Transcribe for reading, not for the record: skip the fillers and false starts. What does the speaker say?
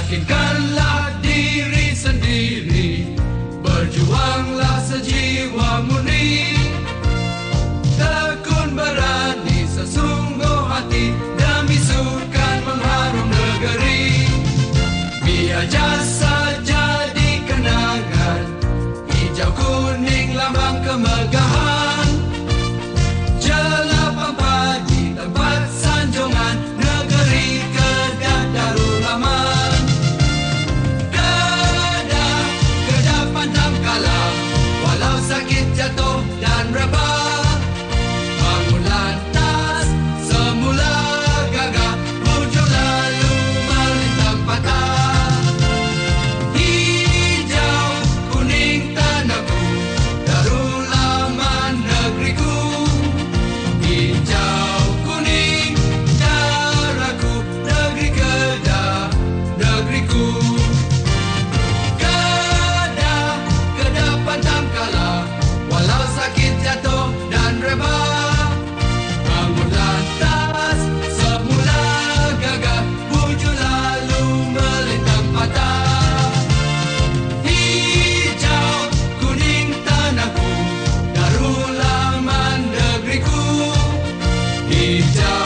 Yakinkanlah diri sendiri, berjuanglah sejiwa murni, tekun berani sesungguh hati, demi sukan mengharum negeri. Biar jasa jadi kenangan, hijau kuning lambang kemegahan, jelapang padi tempat sanjungan, negeri Kedah Darul Aman. Kedah, Kedah pantang kalah, walau sakit jatuh dan rebah. Bangun lantas, semula gagah, wujud lalu melintang patah. Hijau kuning tanahku, Darul Aman negeriku. Hijau kuning darahku, negeri Kedah, negeriku. Kedah, Kedah pantang kalah, walau sakit jatuh dan rebah. Bangun lantas, semula gagah, wujud lalu melintang patah. Hijau kuning tanahku, Darul Aman negeriku. Hijau